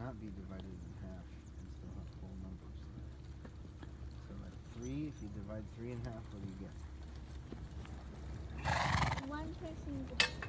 cannot be divided in half and still have whole numbers. So at 3, if you divide 3 in half, what do you get? One person